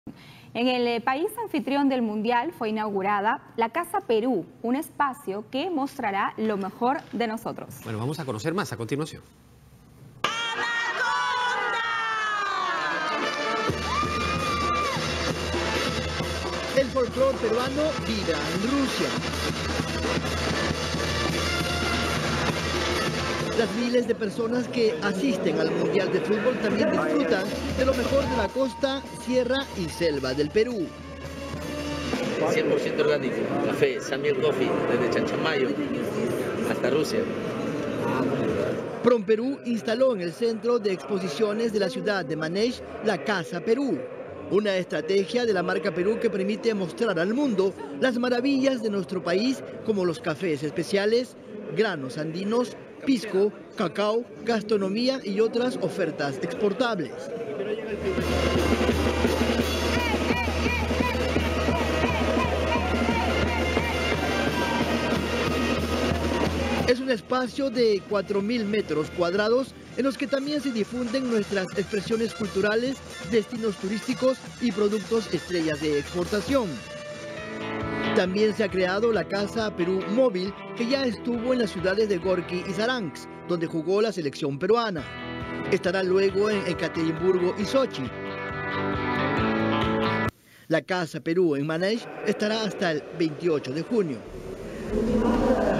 En el país anfitrión del Mundial fue inaugurada la Casa Perú, un espacio que mostrará lo mejor de nosotros. Bueno, vamos a conocer más a continuación. El folclore peruano vibra en Rusia. Las miles de personas que asisten al Mundial de Fútbol también disfrutan de lo mejor de la costa, sierra y selva del Perú. 100% orgánico, café, Samuel Coffee, desde Chanchamayo hasta Rusia. PROMPERÚ instaló en el centro de exposiciones de la ciudad de Manech la Casa Perú, una estrategia de la marca Perú que permite mostrar al mundo las maravillas de nuestro país como los cafés especiales, granos andinos, pisco, cacao, gastronomía y otras ofertas exportables. Es un espacio de 4.000 metros cuadrados en los que también se difunden nuestras expresiones culturales, destinos turísticos y productos estrellas de exportación. También se ha creado la Casa Perú Móvil, que ya estuvo en las ciudades de Gorki y Saransk, donde jugó la selección peruana. Estará luego en Ekaterimburgo y Sochi. La Casa Perú en Manech estará hasta el 28 de junio.